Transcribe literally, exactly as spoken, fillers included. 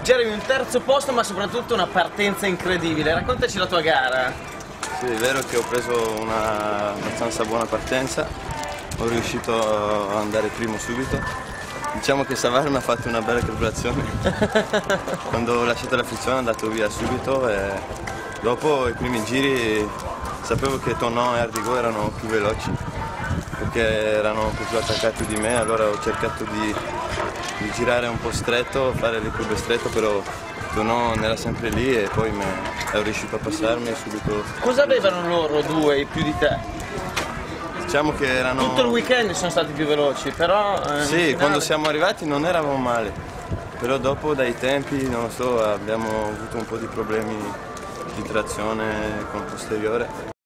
Jeremy, un terzo posto ma soprattutto una partenza incredibile, raccontaci la tua gara. Sì, è vero che ho preso una abbastanza buona partenza, ho riuscito ad andare primo subito. Diciamo che Savare mi ha fatto una bella carburazione. Quando ho lasciato la frizione è andato via subito e dopo i primi giri sapevo che Tonon e Ardigo erano più veloci perché erano un po' più attaccati di me, allora ho cercato di, di girare un po' stretto, fare le curve strette, però Tonon era sempre lì e poi è riuscito a passarmi subito. Cosa avevano loro due più di te? Diciamo che erano... Tutto il weekend sono stati più veloci, però... Eh, sì, finale... quando siamo arrivati non eravamo male, però dopo dai tempi, non lo so, abbiamo avuto un po' di problemi di trazione con posteriore.